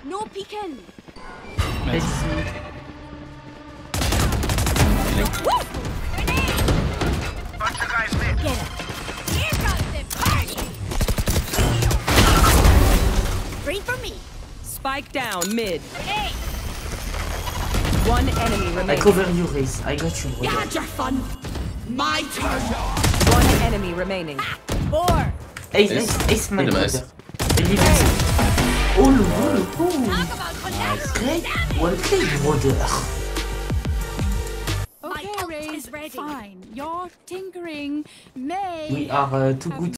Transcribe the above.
No peeking. Met. Get it. Here comes the party. Free for me. Spike down mid. Hey. One enemy I remaining. cover you, Race. I got you, You brother. had your fun. My turn. One enemy remaining. Four. Ace, my Doe maar eens. brother. Believe it. Oh, Talk about collateral great. damage. Well played, brother. My ult Okay, is ready. fine. Your tinkering may We are too good.